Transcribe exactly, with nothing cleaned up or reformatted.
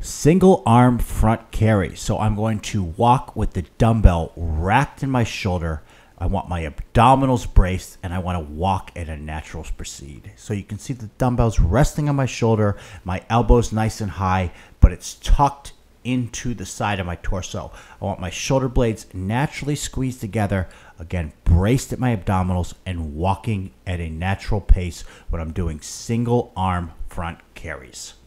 Single arm front carry. So I'm going to walk with the dumbbell racked in my shoulder. I want my abdominals braced, and I want to walk at a natural speed. So you can see the dumbbells resting on my shoulder, my elbows nice and high, but it's tucked into the side of my torso. I want my shoulder blades naturally squeezed together, again, braced at my abdominals and walking at a natural pace when I'm doing single arm front carries.